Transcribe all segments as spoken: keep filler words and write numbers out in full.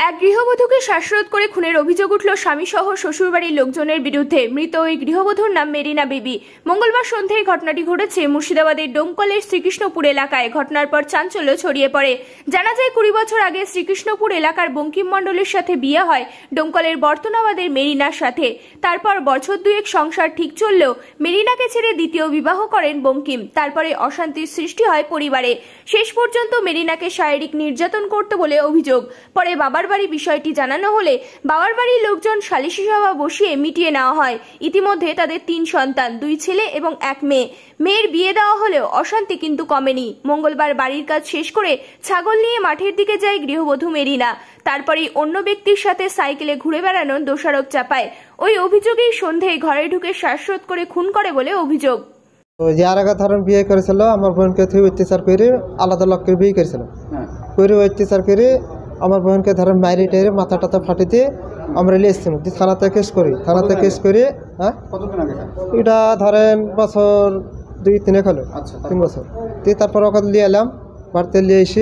এক গৃহবধূকে শ্বাসরোধ করে খুনের অভিযোগ উঠল স্বামীসহ শ্বশুরবাড়ির লোকজনের বিরুদ্ধে। মৃত ওই গৃহবধূর নাম মেরিনা বিবি। মঙ্গলবার সন্ধ্যায় ঘটনাটি ঘটেছে মুর্শিদাবাদের ডোমকলের শ্রীকৃষ্ণপুর এলাকায়। ঘটনার পর চাঞ্চল্য ছড়িয়ে পড়ে। জানা যায় কুড়ি বছর আগে শ্রীকৃষ্ণপুর এলাকার বঙ্কিম মণ্ডলের সাথে বিয়ে হয় ডোমকলের বর্তনাবাদের মেরিনার সাথে। তারপর বছর দুয়েক সংসার ঠিক চললেও মেরিনাকে ছেড়ে দ্বিতীয় বিবাহ করেন বঙ্কিম। তারপরে অশান্তির সৃষ্টি হয় পরিবারে। শেষ পর্যন্ত মেরিনাকে শারীরিক নির্যাতন করতে বলে অভিযোগ। পরে বাবার বাড়ি বিষয়টি জানানো হলে বাবার বাড়ির লোকজন সালিশি সভা বসিয়ে মিটিয়ে নেওয়া হয়। ইতিমধ্যে তাদের তিন সন্তান, দুই ছেলে এবং এক মেয়ে। মেয়ের বিয়ে দেওয়া হলেও অশান্তি কিন্তু কমেনি। মঙ্গলবার বাড়ির কাজ শেষ করে ছাগল নিয়ে মাঠের দিকে যায় গৃহবধূ মেরিনা। তারপরে অন্য ব্যক্তির সাথে সাইকেলে ঘুরে বেড়ানো দোষারোপ চাপায়। ওই অভিযোগেই সন্ধ্যায় ঘরে ঢুকে শ্বাসরোধ করে খুন করে বলে অভিযোগ। যার আগে ধরেন বিয়ে করেছিল আমার বোনকে থেকে অত্যাচার করে আলাদা লোককে বিয়ে করেছিল, করে অত্যাচার করে আমার বোনকে ধরেন মাইরে টেরে মাথা টাথা ফাটিতে আমরা নিয়ে এসেছিলাম, থানাতে কেস করি। থানাতে কেস করে হ্যাঁ এটা ধরেন বছর দুই তিনেক হলো, তিন বছর দিয়ে তারপর ওকে নিয়ে এলাম। বাড়িতে নিয়ে এসে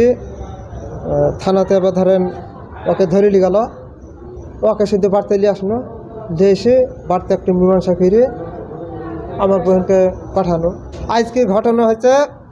থানাতে আবার ধরেন ওকে ধরে নিয়ে গেল। ওকে শুধু বাড়িতে নিয়ে আসলো, দিয়ে এসে বাড়িতে একটু মীমাংসা করে আমার বোনকে পাঠানো। আজকে ঘটনা হয়েছে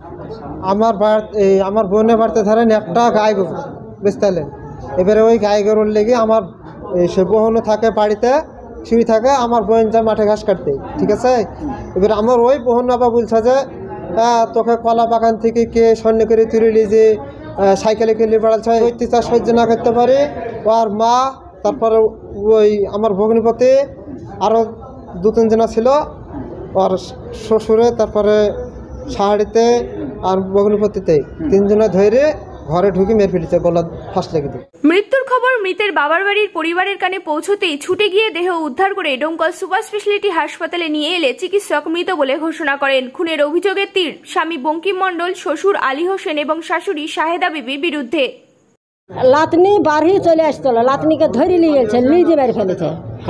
আমার বাড়ি, আমার বোনের বাড়িতে ধরেন একটা গাই গরু বেচতেলেন। এবারে ওই গাই গরুর লেগে আমার সে বোনও থাকে বাড়িতে শুয়ে থাকে, আমার বোন যায় মাঠে ঘাস কাটতে, ঠিক আছে। এবারে আমার ওই বোন আবার বলছে যে তোকে কলা বাগান থেকে কে সৈন্য করে তুলে নিয়ে যে সাইকেলে কেলে বেড়াচ্ছে, অত্যাচার সহ্য না করতে পারে ওর মা, তারপরে ওই আমার ভগ্নিপতি আরও দু তিনজনা ছিল, ওর শ্বশুরে, তারপরে শাড়িতে আর ভগ্নিপতিতে তিনজনে ধরে ঘরে ঢুকে মেরে ফেলেছে, গলা ফাঁস লেগে দিয়ে। মৃত্যুর খবর মৃতের বাবার বাড়ির পরিবারের কানে পৌঁছতেই ছুটে গিয়ে দেহ উদ্ধার করে ডোমকল সুপার স্পেশালিটি হাসপাতালে নিয়ে এলে চিকিৎসক মৃত বলে ঘোষণা করেন। খুনের অভিযোগের তীর স্বামী বঙ্কিম মণ্ডল, শ্বশুর আলী হোসেন এবং শাশুড়ি শাহেদা বিবির বিরুদ্ধে। লাতনি বাড়ি চলে আসছিল, লাতনিকে ধরে নিয়ে গেছে, নিজে বের ফেলেছে।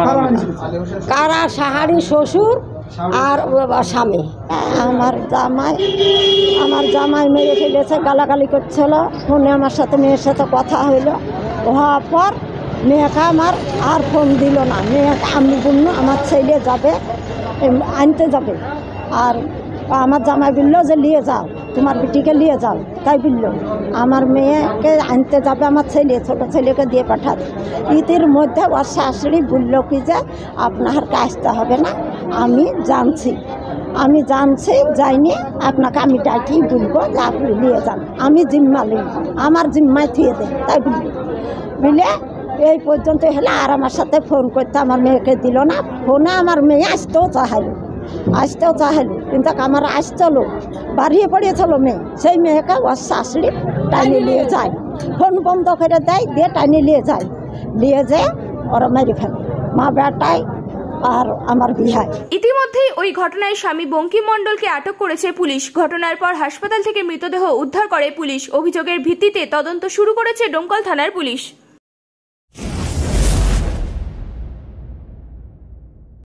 কারা? শাহারি শ্বশুর আর স্বামী। আমার জামাই আমার জামাই মেরে ফেলেছে, গালাগালি করছিল ফোনে। আমার সাথে মেয়ের সাথে কথা হইল, হওয়ার পর মেয়েকে আমার আর ফোন দিল না। মেয়েকে আমি বলল আমার ছেলে যাবে আনতে যাবে, আর আমার জামাই বললো যে নিয়ে যাও, তোমার বেটিকে নিয়ে যাও। তাই বললো আমার মেয়েকে আনতে যাবে আমার ছেলে, ছোটো ছেলেকে দিয়ে পাঠাবে। ইতির মধ্যে ওর শাশুড়ি বললো কি যে আপনাকে আসতে হবে না, আমি জানছি আমি জানছি যাইনি, আপনাকে আমি ডাকি বলবো যে আপনি নিয়ে যান, আমি জিম্মা নিই, আমার জিম্মায় থুয়ে দেন। তাই বললো বুঝলে এই পর্যন্ত হলে। আর আমার সাথে ফোন করতে আমার মেয়েকে দিল না। ফোনে আমার মেয়ে আসতেও চাহালো আসতেও চাহালো কিন্তু আমার আসছিল, বাড়িয়ে পড়িয়েছিল মেয়ে। সেই মেয়েকে ওর শাশুড়ি টাইনে নিয়ে যায়, ফোন বন্ধ করে দেয়, দিয়ে টাইনে নিয়ে যায়, নিয়ে যেয়ে ওরা মেরে ফেলে মা বেটায় আর আমার বিহাই। ইতিমধ্যেই ওই ঘটনায় স্বামী বঙ্কিম মণ্ডলকে আটক করেছে পুলিশ। ঘটনার পর হাসপাতাল থেকে মৃতদেহ উদ্ধার করে পুলিশ। অভিযোগের ভিত্তিতে তদন্ত শুরু করেছে ডোমকল থানার পুলিশ।